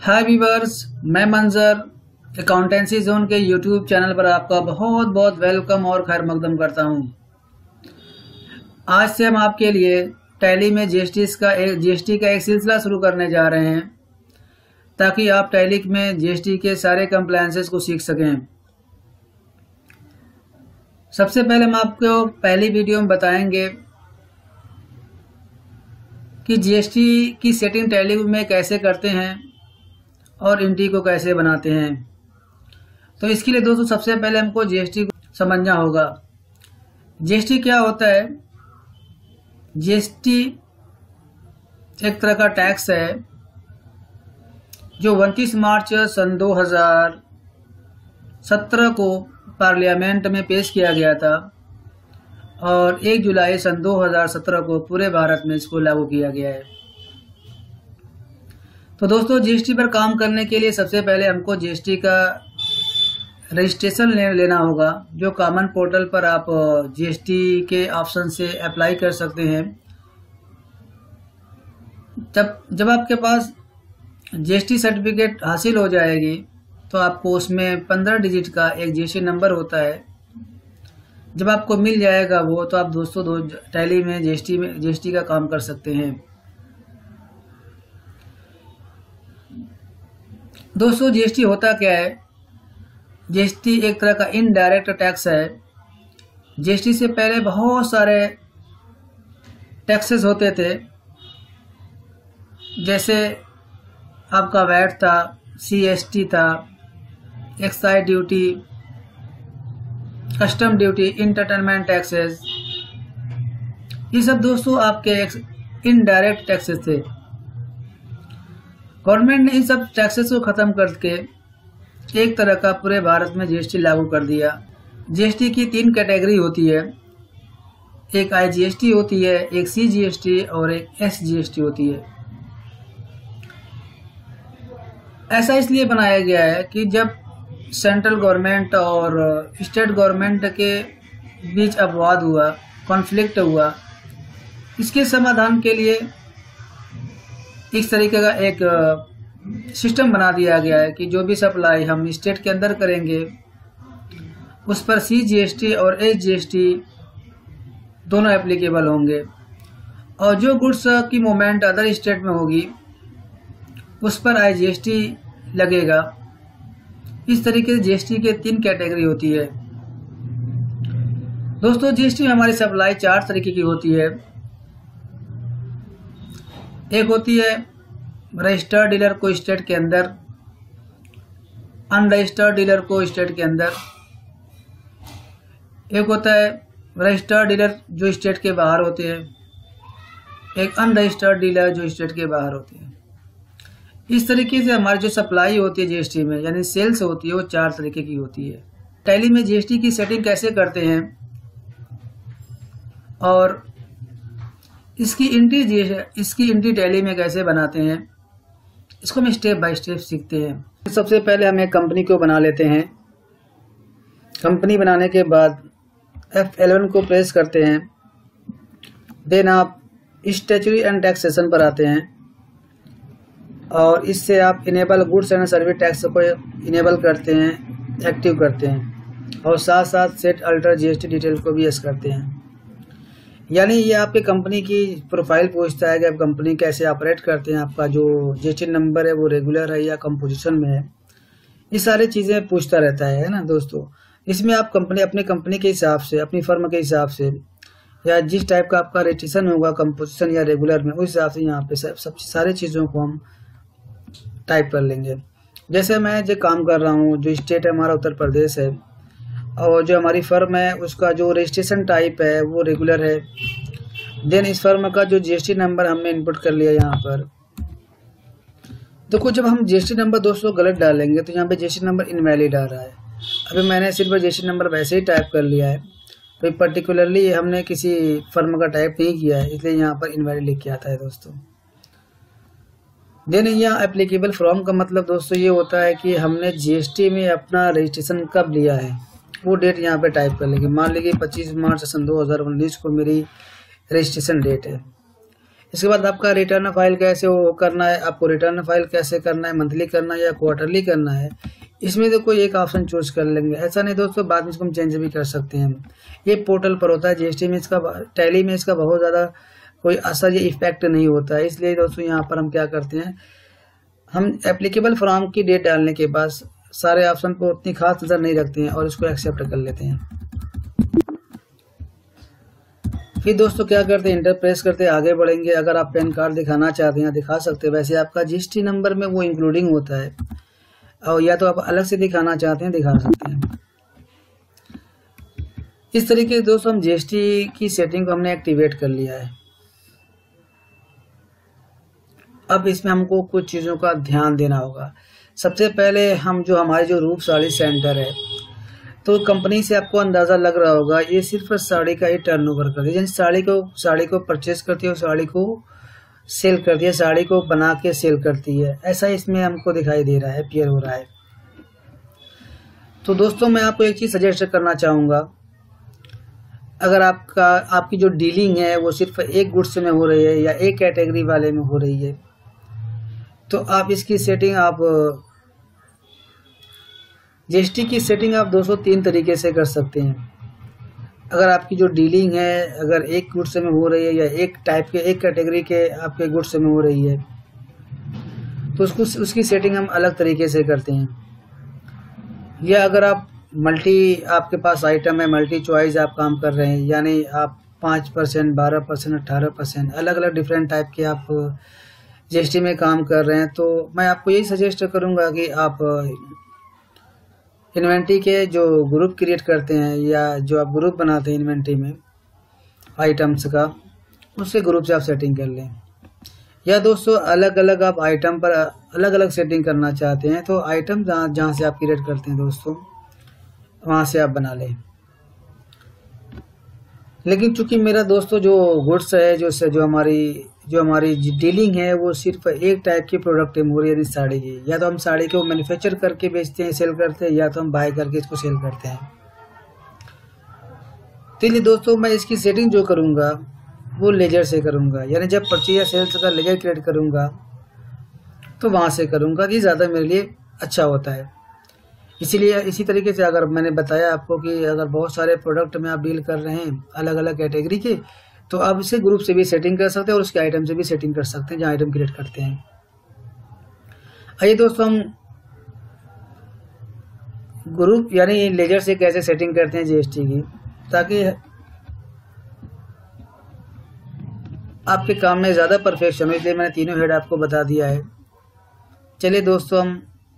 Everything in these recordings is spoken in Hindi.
हाय व्यूअर्स, मैं मंजर अकाउंटेंसी जोन के यूट्यूब चैनल पर आपका बहुत बहुत वेलकम और खैर मकदम करता हूं। आज से हम आपके लिए टैली में जीएसटी का एक सिलसिला शुरू करने जा रहे हैं ताकि आप टैली में जीएसटी के सारे कंप्लायंसेस को सीख सकें। सबसे पहले हम आपको पहली वीडियो में बताएंगे कि जीएसटी की सेटिंग टैली में कैसे करते हैं और एंट्री को कैसे बनाते हैं। तो इसके लिए दोस्तों सबसे पहले हमको जीएसटी को समझना होगा। जीएसटी क्या होता है? जीएसटी एक तरह का टैक्स है जो 29 मार्च सन 2017 को पार्लियामेंट में पेश किया गया था और 1 जुलाई सन 2017 को पूरे भारत में इसको लागू किया गया है। तो दोस्तों जीएसटी पर काम करने के लिए सबसे पहले हमको जीएसटी का रजिस्ट्रेशन लेना होगा, जो कॉमन पोर्टल पर आप जीएसटी के ऑप्शन से अप्लाई कर सकते हैं। जब आपके पास जीएसटी सर्टिफिकेट हासिल हो जाएगी तो आपको उसमें 15 डिजिट का एक जीएसटी नंबर होता है। जब आपको मिल जाएगा वो, तो आप दोस्तों टैली में जीएसटी का काम कर सकते हैं। दोस्तों जीएसटी होता क्या है? जीएसटी एक तरह का इनडायरेक्ट टैक्स है। जीएसटी से पहले बहुत सारे टैक्सेस होते थे, जैसे आपका वैट था, सीएसटी था, excise duty, custom duty, entertainment taxes. ये सब दोस्तों आपके इनडायरेक्ट टैक्सेस थे। गवर्नमेंट ने इन सब टैक्सेस को खत्म करके एक तरह का पूरे भारत में जीएसटी लागू कर दिया। जीएसटी की 3 कैटेगरी होती है, एक आईजीएसटी होती है, एक सीजीएसटी और एक एसजीएसटी होती है। ऐसा इसलिए बनाया गया है कि जब सेंट्रल गवर्नमेंट और स्टेट गवर्नमेंट के बीच अपवाद हुआ, कॉन्फ्लिक्ट हुआ, इसके समाधान के लिए इस तरीके का एक सिस्टम बना दिया गया है कि जो भी सप्लाई हम स्टेट के अंदर करेंगे उस पर सीजीएसटी और एसजीएसटी दोनों एप्लीकेबल होंगे, और जो गुड्स की मूवमेंट अदर स्टेट में होगी उस पर आईजीएसटी लगेगा। इस तरीके से जीएसटी के 3 कैटेगरी होती है। दोस्तों जीएसटी में हमारी सप्लाई 4 तरीके की होती है। एक होती है रजिस्टर्ड डीलर को स्टेट के अंदर, अनरजिस्टर्ड डीलर को स्टेट के अंदर। एक होता है रजिस्टर्ड डीलर जो स्टेट के बाहर होते हैं, एक अनरजिस्टर्ड डीलर जो स्टेट के बाहर होते हैं। इस तरीके से हमारी जो सप्लाई होती है जीएसटी में, यानी सेल्स होती है, वो 4 तरीके की होती है। टैली में जीएसटी की सेटिंग कैसे करते हैं और इसकी एंट्री टैली में कैसे बनाते हैं, इसको हम स्टेप बाय स्टेप सीखते हैं। सबसे पहले हम एक कंपनी को बना लेते हैं। कंपनी बनाने के बाद F11 को प्रेस करते हैं। देन आप स्टैट्यूटरी एंड टैक्सेशन पर आते हैं और इससे आप enable goods and service tax को इनेबल करते हैं, एक्टिव करते हैं, और साथ साथ सेट अल्टर जीएसटी डिटेल को भी यस करते हैं। यानी ये आपके कंपनी की प्रोफाइल पूछता है कि आप कंपनी कैसे ऑपरेट करते हैं, आपका जो जीएसटी नंबर है वो रेगुलर है या कंपोजिशन में है, ये सारी चीज़ें पूछता रहता है ना दोस्तों। इसमें आप अपनी कंपनी के हिसाब से, अपनी फर्म के हिसाब से, या जिस टाइप का आपका रजिस्ट्रेशन होगा कंपोजिशन या रेगुलर में, उस हिसाब से यहाँ पे सब सारी चीज़ों को हम टाइप कर लेंगे। जैसे मैं जो काम कर रहा हूँ, जो स्टेट है हमारा उत्तर प्रदेश है, और जो हमारी फर्म है उसका जो रजिस्ट्रेशन टाइप है वो रेगुलर है। देन इस फर्म का जो जीएसटी नंबर हमने इनपुट कर लिया यहाँ पर। देखो जब हम जीएसटी नंबर दोस्तों गलत डालेंगे तो यहाँ पे जीएसटी नंबर इनवैलिड आ रहा है। अभी मैंने सिर्फ जीएसटी नंबर वैसे ही टाइप कर लिया है, कोई पर्टिकुलरली हमने किसी फर्म का टाइप नहीं किया है, इसलिए यहाँ पर इनवैलिड लिख के आता है दोस्तों। देन यहाँ एप्लीकेबल फ्रॉम का मतलब दोस्तों ये होता है कि हमने जीएसटी में अपना रजिस्ट्रेशन कब लिया है, वो डेट यहाँ पे टाइप कर लेंगे। मान लीजिए 25 मार्च सन 2019 को मेरी रजिस्ट्रेशन डेट है। इसके बाद आपका रिटर्न फाइल कैसे वो करना है, आपको रिटर्न फाइल कैसे करना है, मंथली करना है या क्वार्टरली करना है, इसमें तो कोई एक ऑप्शन चूज कर लेंगे। ऐसा नहीं दोस्तों, बाद में इसको हम चेंज भी कर सकते हैं। ये पोर्टल पर होता है, जीएसटी में इसका, टैली में इसका बहुत ज़्यादा कोई असर या इफेक्ट नहीं होता है। इसलिए दोस्तों यहाँ पर हम क्या करते हैं, हम एप्लीकेबल फॉर्म की डेट डालने के बाद सारे ऑप्शन को उतनी खास नज़र नहीं रखते हैं और इसको एक्सेप्ट कर लेते हैं। फिर दोस्तों क्या करते हैं, इंटर प्रेस करते हैं, आगे बढ़ेंगे। अगर आप पैन कार्ड दिखाना चाहते हैं दिखा सकते हैं, वैसे आपका जीएसटी नंबर में वो इंक्लूडिंग होता है, और या तो आप अलग से दिखाना चाहते हैं दिखा सकते हैं। इस तरीके से दोस्तों हम जीएसटी की सेटिंग को हमने एक्टिवेट कर लिया है। अब इसमें हमको कुछ चीज़ों का ध्यान देना होगा। सबसे पहले हम जो हमारे जो रूप साड़ी सेंटर है, तो कंपनी से आपको अंदाज़ा लग रहा होगा ये सिर्फ साड़ी का ही टर्नओवर करती है, यानी साड़ी को परचेस करती है और साड़ी को सेल करती है, साड़ी को बना के सेल करती है। ऐसा इसमें हमको दिखाई दे रहा है, अपीयर हो रहा है। तो दोस्तों मैं आपको एक चीज़ सजेस्ट करना चाहूँगा, अगर आपकी जो डीलिंग है वो सिर्फ एक गुड्स में हो रही है या एक कैटेगरी वाले में हो रही है, तो आप इसकी सेटिंग, आप जीएसटी की सेटिंग आप दोस्तों 3 तरीके से कर सकते हैं। अगर आपकी जो डीलिंग है अगर एक गुड्स में हो रही है या एक टाइप के, एक कैटेगरी के आपके गुड्स में हो रही है, तो उसकी सेटिंग हम अलग तरीके से करते हैं। या अगर आप आपके पास आइटम है, मल्टी चॉइस आप काम कर रहे हैं, यानी आप 5%, 12%, 18% अलग अलग डिफरेंट टाइप के आप जीएसटी में काम कर रहे हैं, तो मैं आपको यही सजेस्ट करूंगा कि आप इन्वेंट्री के जो ग्रुप क्रिएट करते हैं या जो आप ग्रुप बनाते हैं इन्वेंट्री में आइटम्स का, उससे ग्रुप से आप सेटिंग कर लें। या दोस्तों अलग अलग आप आइटम पर अलग अलग सेटिंग करना चाहते हैं, तो आइटम जहाँ से आप क्रिएट करते हैं दोस्तों वहाँ से आप बना लें। लेकिन चूंकि मेरा दोस्तों जो गुड्स है, जो हमारी डीलिंग है वो सिर्फ एक टाइप की प्रोडक्ट में हो रही है, यानी साड़ी की, या तो हम साड़ी को मैन्युफैक्चर करके बेचते हैं, सेल करते हैं, या तो हम बाय करके इसको सेल करते हैं। तो इसलिए दोस्तों मैं इसकी सेटिंग जो करूँगा वो लेजर से करूँगा, यानी जब परचेज या सेल्स का लेजर क्रिएट करूँगा तो वहाँ से करूँगा, कि ज़्यादा मेरे लिए अच्छा होता है। इसीलिए इसी तरीके से अगर मैंने बताया आपको कि अगर बहुत सारे प्रोडक्ट में आप डील कर रहे हैं अलग अलग कैटेगरी के, तो आप इसे ग्रुप से भी सेटिंग कर सकते हैं और उसके आइटम से भी सेटिंग कर सकते हैं जहाँ आइटम क्रिएट करते हैं। आइए दोस्तों हम ग्रुप यानी लेजर से कैसे सेटिंग करते हैं जीएसटी की, ताकि आपके काम में ज़्यादा परफेक्शन हो, इसलिए मैंने तीनों हेड आपको बता दिया है। चलिए दोस्तों हम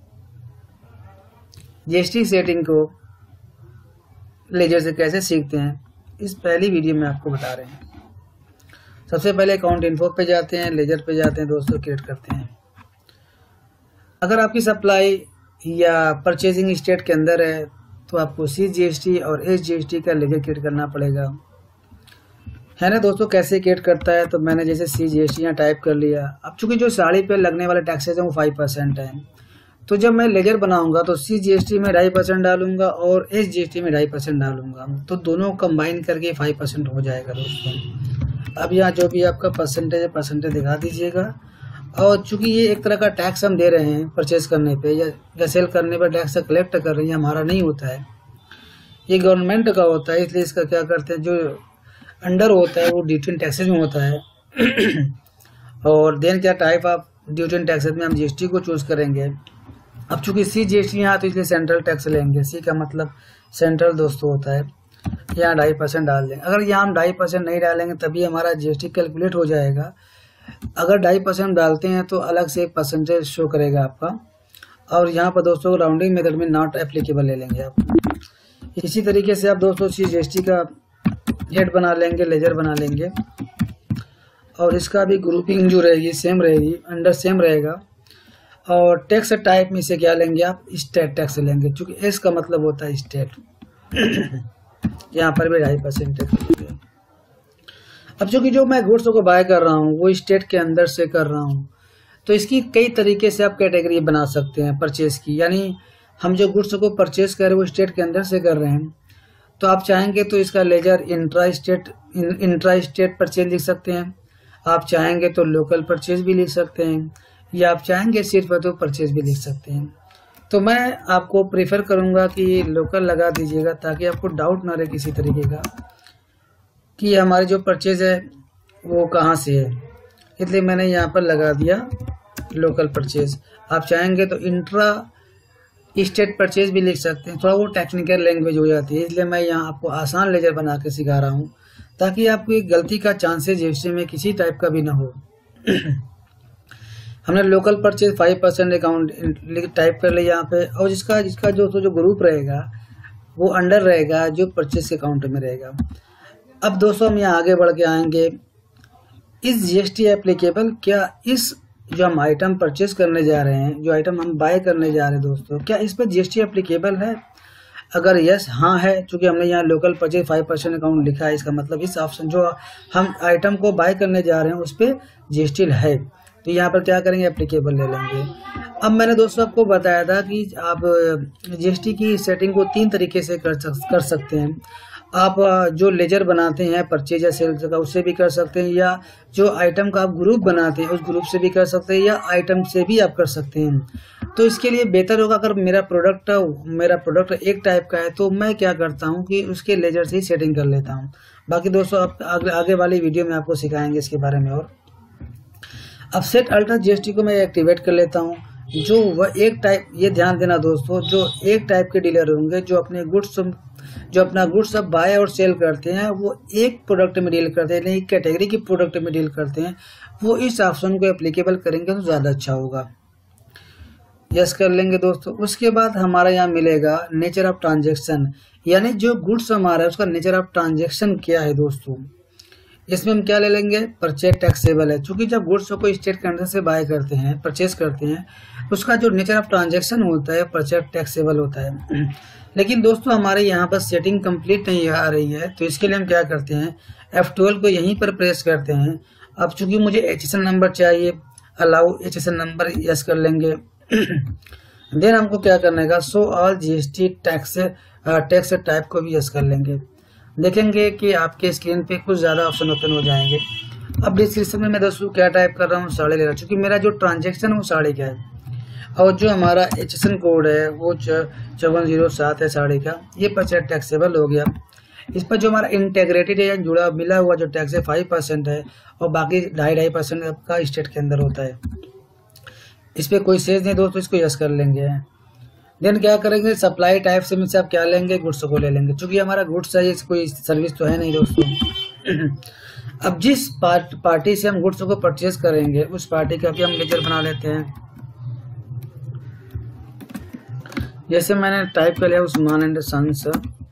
जीएसटी सेटिंग को लेजर से कैसे सीखते हैं, इस पहली वीडियो में आपको बता रहे हैं। सबसे पहले अकाउंट इन्फो पे जाते हैं, लेजर पे जाते हैं दोस्तों, क्रिएट करते हैं। अगर आपकी सप्लाई या परचेजिंग स्टेट के अंदर है तो आपको Cgst और Sgst का लेजर क्रिएट करना पड़ेगा, है ना दोस्तों। कैसे क्रिएट करता है, तो मैंने जैसे Cgst यहाँ टाइप कर लिया। अब चूंकि जो साड़ी पे लगने वाले टैक्सेस हैं वो 5% है, तो जब मैं लेजर बनाऊंगा तो Cgst में 2.5% डालूंगा और Sgst में 2.5% डालूंगा, तो दोनों कंबाइन करके 5% हो जाएगा दोस्तों। अब यहाँ जो भी आपका परसेंटेज दिखा दीजिएगा। और चूंकि ये एक तरह का टैक्स हम दे रहे हैं परचेज करने पे या सेल करने पर टैक्स कलेक्ट कर रहे हैं, हमारा नहीं होता है, ये गवर्नमेंट का होता है। इसलिए इसका क्या करते हैं, जो अंडर होता है वो ड्यूटी एंड टैक्सेस में होता है। और देन क्या type of duty and taxes में हम जीएसटी को चूज करेंगे। अब चूंकि Cgst यहाँ तो इसलिए सेंट्रल टैक्स लेंगे, सी का मतलब सेंट्रल दोस्तों होता है। यहाँ 2.5% डाल दें। अगर यहाँ हम 2.5% नहीं डालेंगे तभी हमारा जीएसटी कैलकुलेट हो जाएगा। अगर 2.5% डालते हैं तो अलग से एक परसेंटेज शो करेगा आपका। और यहाँ पर दोस्तों राउंडिंग मेथड में नॉट एप्लीकेबल ले लेंगे आप। इसी तरीके से आप दोस्तों Cgst का हेड बना लेंगे, लेजर बना लेंगे, और इसका भी ग्रुपिंग जो रहेगी सेम रहेगी, अंडर सेम रहेगा। और टैक्स टाइप में से क्या लेंगे आप, स्टेट टैक्स लेंगे, क्योंकि एस का मतलब होता है स्टेट। यहाँ पर भी 2.5% टैक्स लेंगे। अब चूंकि जो मैं गुड्स को बाय कर रहा हूँ वो स्टेट के अंदर से कर रहा हूँ, तो इसकी कई तरीके से आप कैटेगरी बना सकते हैं परचेज की। यानी हम जो गुड्स को परचेज कर रहे हैं वो स्टेट के अंदर से कर रहे हैं, तो आप चाहेंगे तो इसका लेजर इंट्रा स्टेट परचेज लिख सकते हैं। आप चाहेंगे तो लोकल परचेज भी लिख सकते हैं, या आप चाहेंगे सिर्फ तो परचेज भी लिख सकते हैं। तो मैं आपको प्रेफर करूंगा कि लोकल लगा दीजिएगा, ताकि आपको डाउट ना रहे किसी तरीके का कि हमारी जो परचेज है वो कहाँ से है। इसलिए मैंने यहाँ पर लगा दिया लोकल परचेज। आप चाहेंगे तो इंट्रा स्टेट परचेज भी लिख सकते हैं, थोड़ा वो टेक्निकल लैंग्वेज हो जाती है, इसलिए मैं यहाँ आपको आसान लेजर बना के सिखा रहा हूँ, ताकि आपको गलती का चांसेस जीएसटी में किसी टाइप का भी ना हो। हमने लोकल परचेज 5% अकाउंट टाइप कर लिया यहाँ पे, और जिसका जो ग्रुप रहेगा वो अंडर रहेगा जो परचेज के अकाउंट में रहेगा। अब दोस्तों हम यहाँ आगे बढ़ के आएंगे, इस जीएसटी एप्लीकेबल, क्या इस जो हम आइटम परचेज करने जा रहे हैं, जो आइटम हम बाय करने जा रहे हैं दोस्तों, क्या इस पर जीएसटी एप्लीकेबल है? अगर यस हाँ है, चूंकि हमने यहाँ लोकल परचेज 5% अकाउंट लिखा है, इसका मतलब इस ऑप्शन जो हम आइटम को बाय करने जा रहे हैं उस पर जीएसटी है, तो यहाँ पर क्या करेंगे, एप्लीकेबल ले लेंगे। अब मैंने दोस्तों आपको बताया था कि आप जीएसटी की सेटिंग को 3 तरीके से कर सकते हैं। आप जो लेजर बनाते हैं परचेज या सेल्स का, उससे भी कर सकते हैं, या जो आइटम का आप ग्रुप बनाते हैं उस ग्रुप से भी कर सकते हैं, या आइटम से भी आप कर सकते हैं। तो इसके लिए बेहतर होगा, अगर मेरा प्रोडक्ट एक टाइप का है तो मैं क्या करता हूं कि उसके लेजर से ही सेटिंग कर लेता हूं। बाकी दोस्तों आप आगे वाली वीडियो में आपको सिखाएंगे इसके बारे में। और अब सेट अल्टर जीएसटी को मैं एक्टिवेट कर लेता हूँ। जो वह एक टाइप, ये ध्यान देना दोस्तों, जो एक टाइप के डीलर होंगे जो अपना गुड्स सब बाय और सेल करते हैं, वो एक प्रोडक्ट में डील करते हैं, नहीं कैटेगरी की प्रोडक्ट में डील करते हैं, वो इस ऑप्शन को एप्लीकेबल करेंगे तो ज़्यादा अच्छा होगा। यस कर लेंगे दोस्तों। उसके बाद हमारा यहाँ मिलेगा नेचर ऑफ ट्रांजेक्शन, यानी जो गुड्स हमारा है उसका नेचर ऑफ ट्रांजेक्शन क्या है दोस्तों। इसमें हम क्या ले लेंगे, परचेज टैक्सेबल है, क्योंकि जब गुड्स को स्टेट कंट्री से बाय करते हैं, परचेज करते हैं, उसका जो नेचर ऑफ ट्रांजैक्शन होता है परचेज टैक्सेबल होता है। लेकिन दोस्तों हमारे यहाँ पर सेटिंग कंप्लीट नहीं आ रही है, तो इसके लिए हम क्या करते हैं, F12 को यहीं पर प्रेस करते हैं। अब चूंकि मुझे HSN नंबर चाहिए, अलाउ HSN नंबर यस कर लेंगे। देन हमको क्या करने का, show all GST tax type को भी यस कर लेंगे। देखेंगे कि आपके स्क्रीन पे कुछ ज़्यादा ऑप्शन ओपन हो जाएंगे। अब डिस्क्रिप्शन में मैं दोस्तों क्या टाइप कर रहा हूँ, साड़ी ले रहा हूँ, क्योंकि मेरा जो ट्रांजैक्शन है वो साड़ी का है, और जो हमारा HSN कोड है वो 5407 है साड़ी का। ये परचेज टैक्सेबल हो गया। इस पर जो हमारा इंटेग्रेटेड है, जुड़ा मिला हुआ जो टैक्स है 5% है, और बाकी 2.5% आपका स्टेट के अंदर होता है। इस पर कोई सेज नहीं दोस्तों, इसको यस कर लेंगे। देन क्या करेंगे, सप्लाई टाइप से में से आप क्या लेंगे, गुड्स को ले लेंगे, क्योंकि हमारा गुड्स है, कोई सर्विस तो है नहीं दोस्तों। अब जिस पार्टी से हम गुड्स को परचेज करेंगे उस पार्टी का भी हम लेजर बना लेते हैं। जैसे मैंने टाइप कर लिया उस्मान एंड सन्स।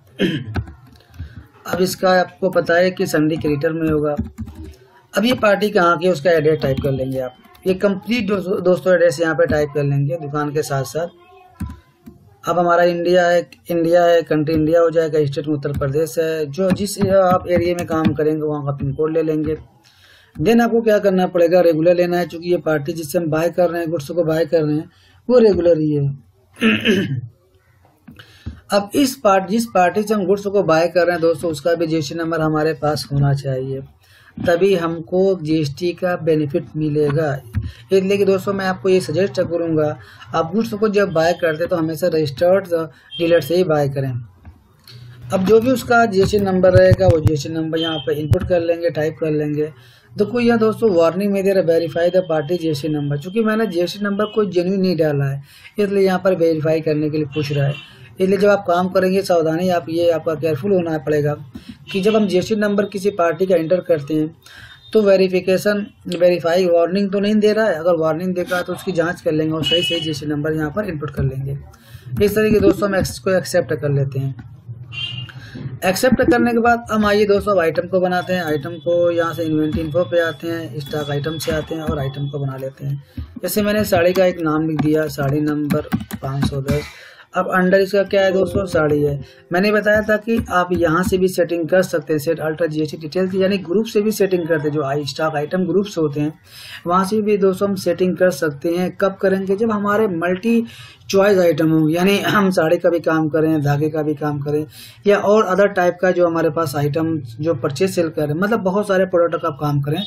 अब इसका आपको पता है कि संडी क्रेडिटर में होगा। अब ये पार्टी कहाँ की है उसका एड्रेस टाइप कर लेंगे आप। ये कंप्लीट दोस्तों एड्रेस यहाँ पे टाइप कर लेंगे दुकान के साथ साथ। अब हमारा इंडिया है, कंट्री इंडिया हो जाएगा, स्टेट में उत्तर प्रदेश है, जो जिस आप एरिया में काम करेंगे वहाँ का पिन कोड ले लेंगे। देन आपको क्या करना पड़ेगा, रेगुलर लेना है, क्योंकि ये पार्टी जिससे हम बाय कर रहे हैं, गुड्स को बाय कर रहे हैं, वो रेगुलर ही है। अब जिस पार्टी से हम गुड्स को बाय कर रहे हैं दोस्तों, उसका भी जीएसटी नंबर हमारे पास होना चाहिए, तभी हमको जीएसटी का बेनिफिट मिलेगा। इसलिए कि दोस्तों मैं आपको ये सजेस्ट करूंगा, आप गुड्स को जब बाय करते तो हमेशा रजिस्टर्ड डीलर से ही बाय करें। अब जो भी उसका जीएसटी नंबर रहेगा वो जीएसटी नंबर यहाँ पे इनपुट कर लेंगे, टाइप कर लेंगे। देखो यह दोस्तों वार्निंग में दे रहा verify the party GST number, क्योंकि मैंने जीएसटी नंबर कोई जेन्युइन नहीं डाला है, इसलिए यहाँ पर वेरीफाई करने के लिए पूछ रहा है। इसलिए जब आप काम करेंगे सावधानी आपका केयरफुल होना पड़ेगा कि जब हम जीएसटी नंबर किसी पार्टी का एंटर करते हैं तो वेरीफाई वार्निंग तो नहीं दे रहा है। अगर वार्निंग देगा तो उसकी जांच कर लेंगे और सही जीएसटी नंबर यहाँ पर इनपुट कर लेंगे। इस तरीके दोस्तों हम इसको एक्सेप्ट कर लेते हैं। एक्सेप्ट करने के बाद हम आइए दोस्तों आइटम को बनाते हैं। आइटम को यहाँ से इन्वेंटरी इन्फो पे आते हैं, स्टॉक आइटम से आते हैं और आइटम को बना लेते हैं। जैसे मैंने साड़ी का एक नाम लिख दिया, साड़ी नंबर 510। अब अंडर इसका क्या है दोस्तों, साड़ी है। मैंने बताया था कि आप यहाँ से भी सेटिंग कर सकते हैं, सेट अल्टर जीएसटी डिटेल्स, यानी ग्रुप से भी सेटिंग करते हैं। जो स्टॉक आइटम ग्रुप्स होते हैं वहाँ से भी दोस्तों हम सेटिंग कर सकते हैं। कब करेंगे, जब हमारे मल्टी चॉइस आइटम हो, यानी हम साड़ी का भी काम करें, धागे का भी काम करें, या और अदर टाइप का जो हमारे पास आइटम जो परचेज सेल करें, मतलब बहुत सारे प्रोडक्ट का आप काम करें,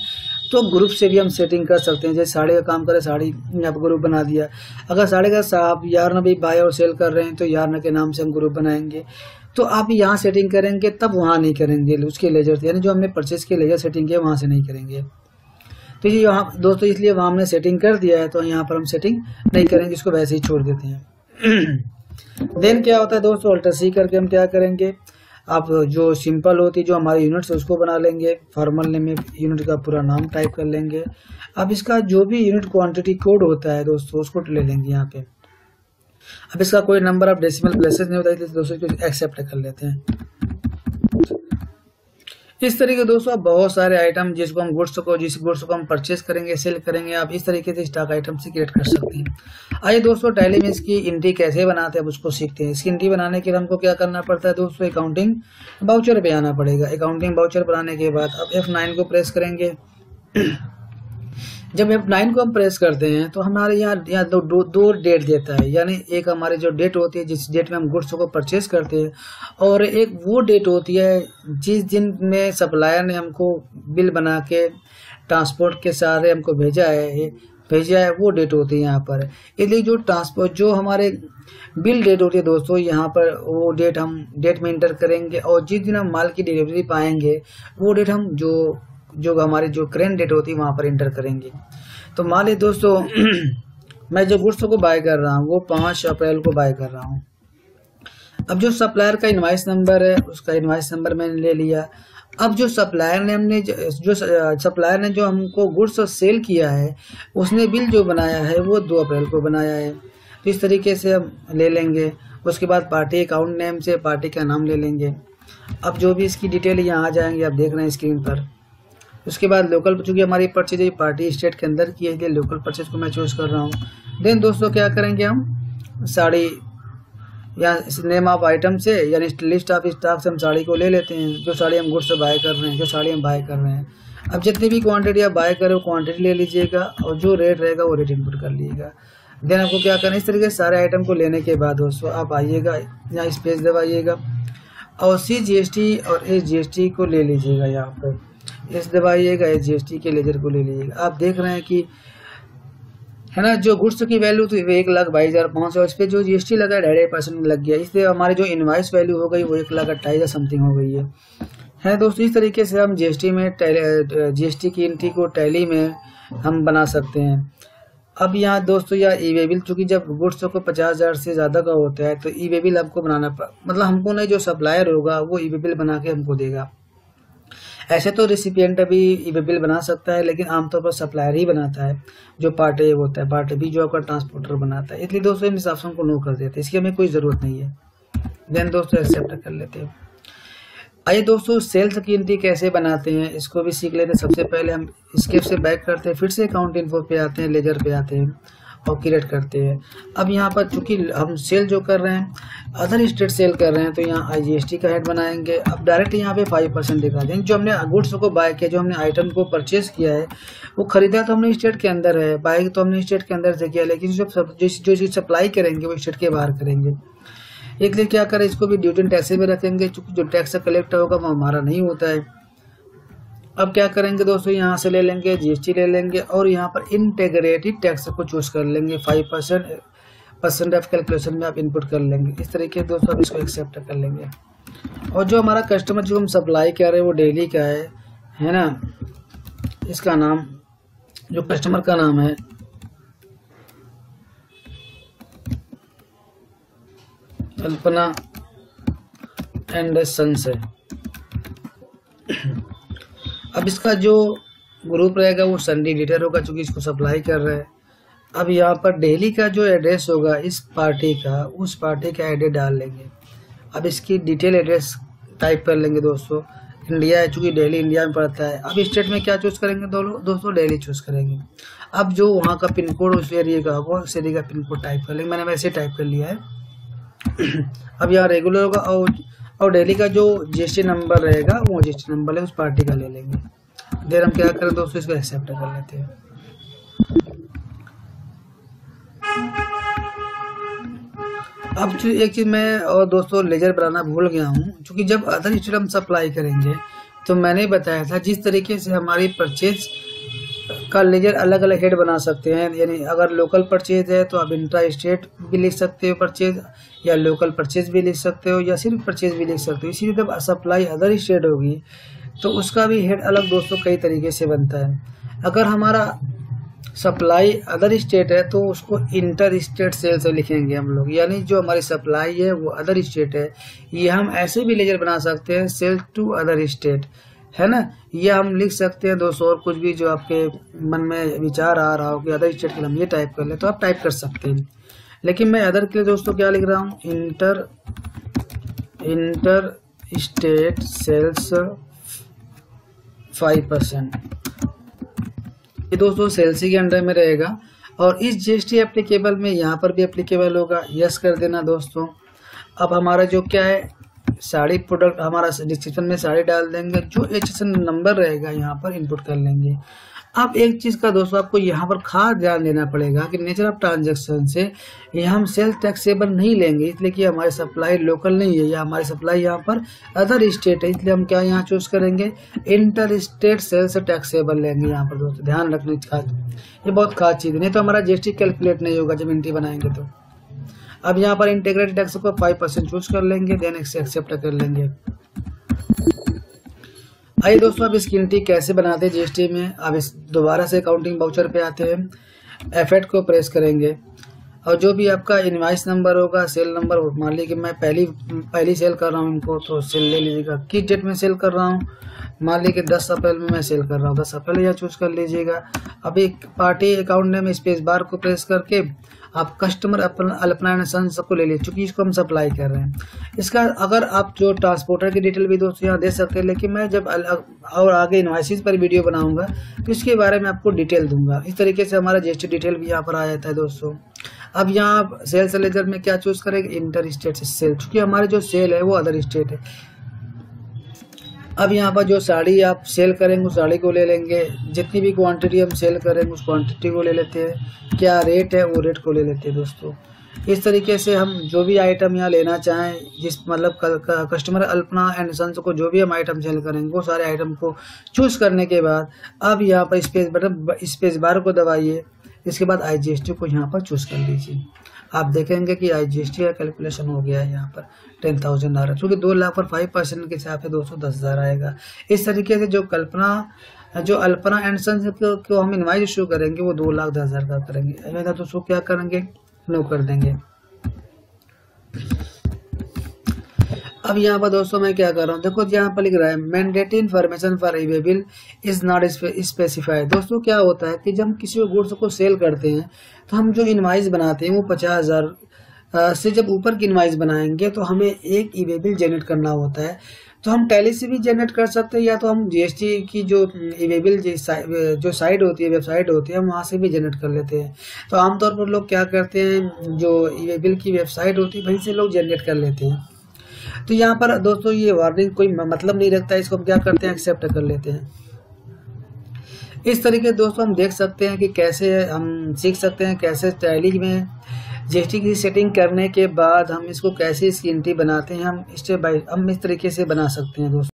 तो ग्रुप से भी हम सेटिंग कर सकते हैं। जैसे साड़ी का काम करे, साड़ी यहाँ पर ग्रुप बना दिया। अगर साड़ी का आप यारना भी बाय और सेल कर रहे हैं तो यारना के नाम से हम ग्रुप बनाएंगे। तो आप यहाँ सेटिंग करेंगे तब वहाँ नहीं करेंगे उसके लेजर, यानी जो हमने परचेज के लेजर सेटिंग किया वहाँ से नहीं करेंगे। तो ये यहाँ दोस्तों इसलिए वहाँ हमने सेटिंग कर दिया है, तो यहाँ पर हम सेटिंग नहीं करेंगे, इसको वैसे ही छोड़ देते हैं। देन क्या होता है दोस्तों, अल्टर सी करके हम क्या करेंगे, आप जो सिंपल होती जो हमारे यूनिट्स है उसको बना लेंगे। फॉर्मल नेम में यूनिट का पूरा नाम टाइप कर लेंगे। अब इसका जो भी यूनिट क्वांटिटी कोड होता है दोस्तों उसको ले लेंगे यहाँ पे। अब इसका कोई नंबर ऑफ डेसिमल प्लेसेस नहीं होता है, दोस्तों इसको एक्सेप्ट कर लेते हैं। इस तरीके दोस्तों आप बहुत सारे आइटम जिस गुड्स को हम परचेस करेंगे, सेल करेंगे, आप इस तरीके से स्टॉक आइटम से क्रिएट कर सकते हैं। आइए दोस्तों टैली में इसकी एंट्री कैसे बनाते हैं उसको सीखते हैं। इसकी एंट्री बनाने के लिए हमको क्या करना पड़ता है दोस्तों, अकाउंटिंग वाउचर पे आना पड़ेगा। अकाउंटिंग वाउचर बनाने के बाद अब F9 को प्रेस करेंगे। जब F9 को हम प्रेस करते हैं तो हमारे यहाँ दो डेट देता है, यानी एक हमारी जो डेट होती है जिस डेट में हम गुड्स को परचेज करते हैं, और एक वो डेट होती है जिस दिन में सप्लायर ने हमको बिल बना के ट्रांसपोर्ट के सहारे हमको भेजा है वो डेट होती है यहाँ पर। इसलिए जो ट्रांसपोर्ट जो हमारे बिल डेट होती है दोस्तों, यहाँ पर वो डेट हम डेट में इंटर करेंगे, और जिस दिन हम माल की डिलीवरी पाएंगे वो डेट हम जो हमारी जो करेंट डेट होती है वहाँ पर इंटर करेंगे। तो मान लीजिए दोस्तों मैं जो गुड्स को बाय कर रहा हूँ वो 5 अप्रैल को बाय कर रहा हूँ। अब जो सप्लायर का इनवॉइस नंबर है उसका इनवॉइस नंबर मैंने ले लिया। अब जो सप्लायर ने जो हमको गुड्स सेल किया है उसने बिल जो बनाया है वो 2 अप्रैल को बनाया है। तो इस तरीके से हम ले लेंगे। उसके बाद पार्टी अकाउंट नेम से पार्टी का नाम ले लेंगे। अब जो भी इसकी डिटेल यहाँ आ जाएंगे, आप देख रहे हैं स्क्रीन पर। उसके बाद लोकल, चूँकि हमारी परचेज पार्टी स्टेट के अंदर की है इसलिए लोकल परचेज को मैं चूज कर रहा हूँ। देन दोस्तों क्या करेंगे, हम साड़ी या नेम ऑफ आइटम से यानी लिस्ट ऑफ स्टॉक से हम साड़ी को ले लेते हैं, जो साड़ी हम गुड्स से बाय कर रहे हैं, जो साड़ी हम बाय कर रहे हैं। अब जितनी भी क्वांटिटी आप बाय करें वो क्वांटिटी ले लीजिएगा, और जो रेट रहेगा वो रेट इनपुट कर लीजिएगा। देन आपको क्या करना है, इस तरीके से सारे आइटम को लेने के बाद दोस्तों आप आइएगा यहाँ स्पेस दबाइएगा, और Cgst और Sgst को ले लीजिएगा। यहाँ पर इस दबाइएगा, Sgst के लेजर को ले लीजिएगा। आप देख रहे हैं कि है ना, जो गुड्स की वैल्यू तो 1,22,500, इस पर जो GST लगा 2.5% लग गया, इसलिए हमारी जो इनवाइस वैल्यू हो गई वो 1,28,000 समथिंग हो गई है दोस्तों। इस तरीके से हम GST की एंट्री को टैली में हम बना सकते हैं। अब यहाँ दोस्तों या ई-वे बिल, चूँकि जब गुड्स को 50,000 से ज़्यादा का होता है तो ई-वे बिल आपको बनाना मतलब हमको नहीं, जो सप्लायर होगा वो ई-वे बिल बना के हमको देगा। ऐसे तो रिसिपिएंट भी ई-वे बिल बना सकता है, लेकिन आमतौर पर सप्लायर ही बनाता है, जो पार्टी होता है, पार्टी भी जो आपका ट्रांसपोर्टर बनाता है। इसलिए दोस्तों हम इस ऑप्शन को नो कर देते हैं, इसकी हमें कोई ज़रूरत नहीं है। देन दोस्तों एक्सेप्ट कर लेते हैं। आइए दोस्तों सेल्स की एंट्री कैसे बनाते हैं इसको भी सीख लेते हैं। सबसे पहले हम स्केप से बैक करते हैं, फिर से अकाउंट इन्फो पे आते हैं, लेजर पे आते हैं और क्रिएट करते हैं। अब यहाँ पर चूंकि हम सेल जो कर रहे हैं अदर स्टेट सेल कर रहे हैं तो यहाँ IGST का हेड बनाएंगे। अब डायरेक्ट यहाँ पे 5% दिखा देंगे। जो हमने गुड्स को बाय किया, जो हमने आइटम को परचेज किया है वो खरीदा तो हमने स्टेट के अंदर है, बाय तो हमने स्टेट के अंदर से किया, लेकिन जो सप्लाई करेंगे वो स्टेट के बाहर करेंगे। एक लिए क्या करें, इसको भी ड्यूटी टैक्स में रखेंगे, चूंकि जो टैक्स कलेक्ट होगा वो हमारा नहीं होता है। अब क्या करेंगे दोस्तों, यहाँ से ले लेंगे GST ले लेंगे और यहाँ पर इंटीग्रेटेड टैक्स को चूज कर लेंगे। 5% ऑफ कैलकुलेशन में आप इनपुट कर लेंगे। इस तरीके दोस्तों आप इसको एक्सेप्ट कर लेंगे। और जो हमारा कस्टमर जो हम सप्लाई कर रहे हैं वो डेली का है ना, इसका नाम, जो कस्टमर का नाम है कल्पना एंड सन्स है। अब इसका जो ग्रुप रहेगा वो संडे एडिटर होगा, चूंकि इसको सप्लाई कर रहा है। अब यहाँ पर डेली का जो एड्रेस होगा इस पार्टी का, उस पार्टी का एड्रेस डाल लेंगे। अब इसकी डिटेल एड्रेस टाइप कर लेंगे दोस्तों। इंडिया है, चूंकि दिल्ली इंडिया में पड़ता है। अब स्टेट में क्या चूज करेंगे दोस्तों, दिल्ली चूज करेंगे। अब जो वहाँ का पिन कोड उस एरिया का होगा उस एरिया का पिन कोड टाइप कर लेंगे। मैंने वैसे टाइप कर लिया है। अब यहाँ रेगुलर होगा और दिल्ली का जो GST नंबर रहेगा वो GST नंबर है उस पार्टी का ले लेंगे। देर हम क्या करें दोस्तों, इसको एक्सेप्ट कर लेते हैं। अब जो एक चीज मैं और दोस्तों लेजर बनाना भूल गया हूँ, क्योंकि जब अदर स्टेट हम सप्लाई करेंगे तो मैंने बताया था जिस तरीके से हमारी परचेज का लेजर अलग अलग हेड बना सकते हैं। यानी अगर लोकल परचेज है तो आप इंट्रा स्टेट भी लिख सकते हो परचेज, या लोकल परचेज भी लिख सकते हो, या सिर्फ परचेज भी लिख सकते हो। इसी जब सप्लाई अदर स्टेट होगी तो उसका भी हेड अलग दोस्तों कई तरीके से बनता है। अगर हमारा सप्लाई अदर स्टेट है तो उसको इंटर स्टेट सेल से लिखेंगे हम लोग, यानी जो हमारी सप्लाई है वो अदर स्टेट है। ये हम ऐसे भी लेजर बना सकते हैं, सेल टू अदर स्टेट, है ना। ये हम लिख सकते हैं दोस्तों, और कुछ भी जो आपके मन में विचार आ रहा हो कि अदर स्टेट के लिए हम ये टाइप कर ले तो आप टाइप कर सकते हैं। लेकिन मैं अदर के लिए दोस्तों क्या लिख रहा हूँ, इंटर स्टेट सेल्स 5%। ये दोस्तों सेल्स के अंडर में रहेगा, और इस जीएसटी एप्लीकेबल में यहाँ पर भी एप्लीकेबल होगा, यस कर देना दोस्तों। अब हमारा जो क्या है, साड़ी प्रोडक्ट, हमारा डिस्क्रिप्शन में साड़ी डाल देंगे, जो एचएसएन नंबर रहेगा यहाँ पर इनपुट कर लेंगे। अब एक चीज़ का दोस्तों आपको यहाँ पर खास ध्यान देना पड़ेगा कि नेचर ऑफ ट्रांजैक्शन से ये हम सेल्स टैक्सेबल नहीं लेंगे, इसलिए कि हमारी सप्लाई लोकल नहीं है, या हमारी सप्लाई यहाँ पर अदर स्टेट है, इसलिए हम क्या यहाँ चूज करेंगे, इंटर स्टेट सेल्स टैक्सेबल लेंगे। यहाँ पर दोस्तों ध्यान रखने की ये बहुत खास चीज़ है, नहीं तो हमारा जीएसटी कैलकुलेट नहीं होगा जब एंट्री बनाएंगे तो। अब यहाँ पर इंटीग्रेटेड टैक्स को 5% चूज कर लेंगे, देन एक्सेप्ट कर लेंगे। आइए दोस्तों अब इसकी एंट्री कैसे बनाते हैं जीएसटी में। अब इस दोबारा से अकाउंटिंग वाउचर पे आते हैं, F8 को प्रेस करेंगे, और जो भी आपका इनवाइस नंबर होगा, सेल नंबर, मान लीजिए कि मैं पहली सेल कर रहा हूँ इनको, तो सेल ले लीजिएगा। किस डेट में सेल कर रहा हूँ, मान लीजिए कि 10 अप्रैल में मैं सेल कर रहा हूँ, 10 अप्रैल यहाँ चूज कर लीजिएगा। अब एक party account name space bar को प्रेस करके आप कस्टमर अल्पना एंड सन्स को ले लीजिए, चूँकि इसको हम सप्लाई कर रहे हैं। इसका अगर आप जो ट्रांसपोर्टर की डिटेल भी दोस्तों यहाँ दे सकते हैं, लेकिन मैं जब और आगे इनवाइसेस पर वीडियो बनाऊंगा तो इसके बारे में आपको डिटेल दूंगा। इस तरीके से हमारा जीएसटी डिटेल भी यहाँ पर आ जाता है दोस्तों। अब यहाँ आप सेल्स लेजर में क्या चूज करेंगे, इंटर स्टेट सेल, चूँकि हमारे जो सेल है वो अदर स्टेट है। अब यहाँ पर जो साड़ी आप सेल करेंगे उस साड़ी को ले लेंगे, जितनी भी क्वांटिटी हम सेल करेंगे उस क्वांटिटी को ले लेते हैं, क्या रेट है वो रेट को ले लेते हैं दोस्तों। इस तरीके से हम जो भी आइटम यहाँ लेना चाहें, जिस मतलब कस्टमर अल्पना एंड सन्स को जो भी हम आइटम सेल करेंगे वो सारे आइटम को चूज करने के बाद अब यहाँ पर स्पेस बार को दबाइए। इसके बाद IGST को यहाँ पर चूज कर लीजिए। आप देखेंगे कि IGST का कैलकुलेशन हो गया है, यहाँ पर 10,000 आ रहा है, क्योंकि 2 लाख पर 5% के हिसाब से दोस्तों 10,000 आएगा। इस तरीके से जो अल्पना एंड सन्स को हम इनवाइस इशू करेंगे वो 2,10,000 का करेंगे। दोस्तों क्या करेंगे, नो कर देंगे। अब यहाँ पर दोस्तों मैं क्या कर रहा हूँ, देखो यहाँ पर लिख रहा है mandatory information for available is not specified. दोस्तों क्या होता है कि जब हम किसी गुड्स को सेल करते हैं तो हम जो इनवाइस बनाते हैं वो 50,000 से जब ऊपर की इनवाइस बनाएंगे तो हमें एक इवेबिल जनरेट करना होता है। तो हम टैली से भी जनरेट कर सकते हैं, या तो हम जीएसटी की जो इवेबिल जो साइट होती है, वेबसाइट होती है, हम वहाँ से भी जनरेट कर लेते हैं। तो आमतौर पर लोग क्या करते हैं, जो इवेबिल की वेबसाइट होती है वहीं से लोग जनरेट कर लेते हैं। तो यहाँ पर दोस्तों ये वार्निंग कोई मतलब नहीं रखता है, इसको हम क्या करते हैं, एक्सेप्ट कर लेते हैं। इस तरीके दोस्तों हम देख सकते हैं कि कैसे हम सीख सकते हैं कैसे टैली में जीएसटी की सेटिंग करने के बाद हम इसको कैसे इसकी एंट्री बनाते हैं, हम स्टेप बाय हम इस तरीके से बना सकते हैं दोस्तों।